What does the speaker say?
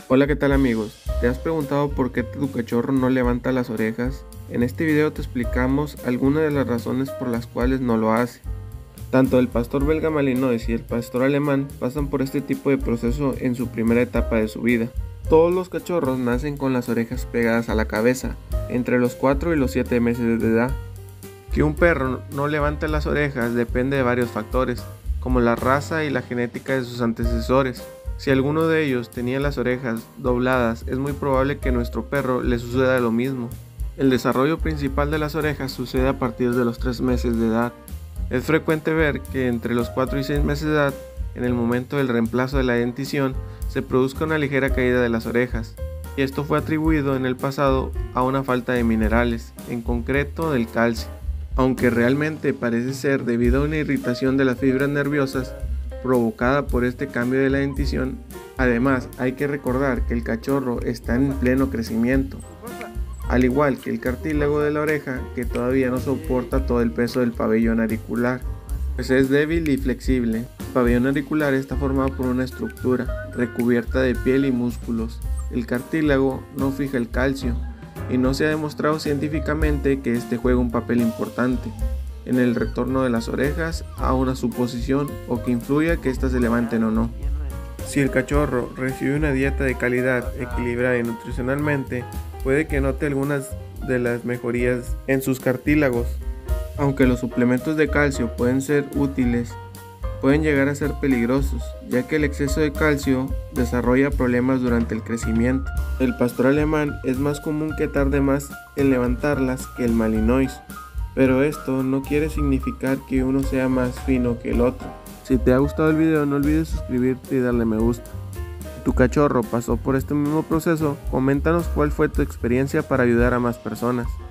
Hola, ¿qué tal amigos? ¿Te has preguntado por qué tu cachorro no levanta las orejas? En este video te explicamos algunas de las razones por las cuales no lo hace. Tanto el pastor belga malinois y el pastor alemán pasan por este tipo de proceso en su primera etapa de su vida. Todos los cachorros nacen con las orejas pegadas a la cabeza, entre los 4 y los 7 meses de edad. Que un perro no levante las orejas depende de varios factores, como la raza y la genética de sus antecesores. Si alguno de ellos tenía las orejas dobladas, es muy probable que a nuestro perro le suceda lo mismo. El desarrollo principal de las orejas sucede a partir de los 3 meses de edad. Es frecuente ver que entre los 4 y 6 meses de edad, en el momento del reemplazo de la dentición, se produzca una ligera caída de las orejas. Y esto fue atribuido en el pasado a una falta de minerales, en concreto del calcio. Aunque realmente parece ser debido a una irritación de las fibras nerviosas provocada por este cambio de la dentición. Además, hay que recordar que el cachorro está en pleno crecimiento, al igual que el cartílago de la oreja, que todavía no soporta todo el peso del pabellón auricular, pues es débil y flexible. El pabellón auricular está formado por una estructura recubierta de piel y músculos. El cartílago no fija el calcio y no se ha demostrado científicamente que este juega un papel importante en el retorno de las orejas a una suposición o que influya que éstas se levanten o no. Si el cachorro recibe una dieta de calidad, equilibrada y nutricionalmente, puede que note algunas de las mejorías en sus cartílagos. Aunque los suplementos de calcio pueden ser útiles, pueden llegar a ser peligrosos, ya que el exceso de calcio desarrolla problemas durante el crecimiento. El pastor alemán es más común que tarde más en levantarlas que el malinois, pero esto no quiere significar que uno sea más fino que el otro. Si te ha gustado el video, no olvides suscribirte y darle me gusta. Si tu cachorro pasó por este mismo proceso, coméntanos cuál fue tu experiencia para ayudar a más personas.